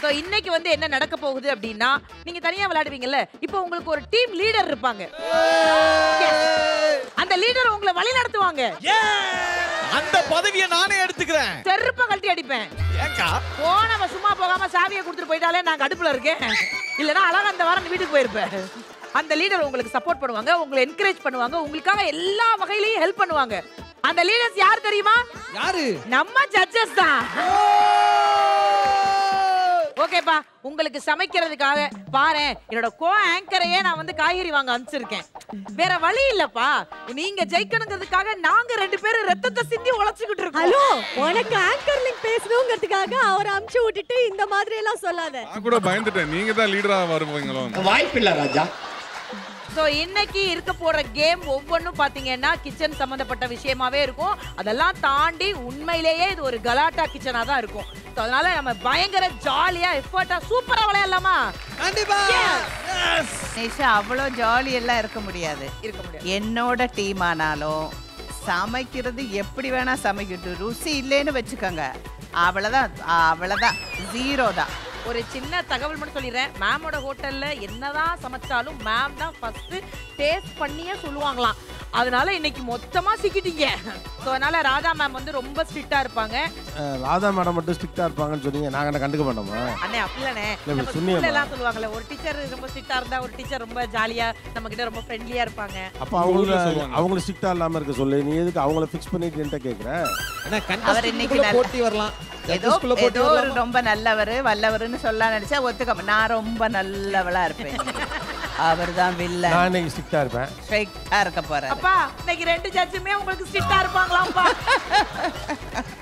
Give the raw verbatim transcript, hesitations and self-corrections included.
So இன்னைக்கு வந்து என்ன நடக்க போகுது அப்படின்னா நீங்க தனியா விளையாடுவீங்கல்ல இப்போ உங்களுக்கு ஒரு டீம் லீடர் இருப்பாங்க அந்த லீடர் உங்களை வழி நடத்துவாங்க அந்த பதவியை நானே எடுத்துக்கிறேன் செருப்ப கழட்டி அடிப்பேன் ஏக்கா போனவ சும்மா போகாம சாவியை கொடுத்துட்டு போயிட்டாலே நான் கடுப்புல இருக்கேன் இல்லனா அழகா அந்த வாரம் வீட்டுக்கு போயிருப்பேன் அந்த லீடர் உங்களுக்கு சப்போர்ட் பண்ணுவாங்க உங்களை என்கரேஜ் பண்ணுவாங்க உங்களுக்காக எல்லா வகையிலயும் ஹெல்ப் பண்ணுவாங்க அந்த லீடர்ஸ் யார் தெரியுமா யாரு நம்ம ஜட்ஜஸ் தான் ஓகேப்பா உங்களுக்கு சமைக்கிறதுக்காக பாரு என்னோட கோ ஆங்கரையே நான் வந்து காய்கறி வாங்க அனுப்பிச்சிருக்கேன் வேற வழி இல்லப்பா நீங்க ஜெயிக்கணுங்கிறதுக்காக நாங்க ரெண்டு பேரும் ரத்தத்தை சிந்தி உழைச்சுக்கிட்டு இருக்கோம் ஹலோ உனக்கு ஆங்கர் லிங்க் பேசணுங்கிறதுக்காக அவரை அமுச்சு விட்டுட்டு இந்த மாதிரி எல்லாம் சொல்லாத நான் கூட பயந்துட்டேன் நீங்க தான் லீடரா வருவீங்களோ வாய்ப்பில்லை ராஜா சோ இன்னைக்கு இருக்க போற கேம் ஒவ்வொன்றும் பாத்தீங்கன்னா கிச்சன் சம்பந்தப்பட்ட விஷயமாவே இருக்கும் அதெல்லாம் தாண்டி உண்மையிலேயே இது ஒரு கலாட்டா கிச்சனா தான் இருக்கும் சோ அதனால நம்ம பயங்கர ஜாலியா எஃபர்ட்டா சூப்பரா விளையாடலாமா கண்டிப்பா நிஷா அவ்வளோ ஜாலி எல்லாம் இருக்க முடியாது இருக்க முடியாது என்னோட டீம் ஆனாலும் சமைக்கிறது எப்படி வேணா சமைக்கட்டும் ருசி இல்லைன்னு வச்சுக்கோங்க அவ்வளோதான் அவ்வளோதான் ஜீரோ தான் ஒரு சின்ன தகவல் மட்டும் சொல்லிடுறேன் மேமோட ஹோட்டல்ல என்னதான் சமைச்சாலும் மேம் தான் ஃபர்ஸ்ட் டேஸ்ட் பண்ணியே சொல்லுவாங்களாம் அதனால இன்னைக்கு மொத்தமா சிக்கிட்டீங்க ஸோ அதனால ராதா மேம் வந்து ரொம்ப ஸ்ட்ரிக்டா இருப்பாங்க ராதா மேடம் மட்டும் ஸ்ட்ரிக்டா இருப்பாங்கன்னு சொன்னீங்க நாங்க என்ன கண்டுக்க மாட்டோமா அண்ணே அப்படிலண்ணே இல்ல, நம்ம சொன்னியேம்மா. ஸ்கூல்ல எல்லாம் சொல்லுவாங்கல்ல ஒரு டீச்சர் ரொம்ப ஸ்ட்ரிக்டா இருந்தா ஒரு டீச்சர் ரொம்ப ஜாலியா நம்ம கிட்ட ரொம்ப ஃப்ரெண்ட்லியா இருப்பாங்க அப்ப அவங்கள அவங்கள ஸ்ட்ரிக்டா இல்லாம இருக்க சொல்லு நீ எதுக்கு அவங்கள ஃபிக்ஸ் பண்ணிட்டு என்கிட்ட கேக்குற அண்ணா அவர் இன்னைக்கு கண்டஸ்ட் நல்ல- போட்டி வரலாம் ஏதோ ஜட்ஜஸ்குள்ள போட்டி ஏதோ ஒரு வரலாம் ரொம்ப நல்லவர் வல்லவர்னு சொல்ல நினைச்சா ஒத்துக்க நான் ரொம்ப நல்லவளா இருப்பேன் அவர் தான் வில்ல நான் இன்னைக்கு ஸ்ட்ரிக்டா இருப்பேன் ஸ்ட்ரைட்டா இருக்க போறாரு அப்பா இன்னைக்கு ரெண்டு ஜட்ஜுமே உங்களுக்கு ஸ்ட்ரிக்டா இருப்பாங்களாம்ப்பா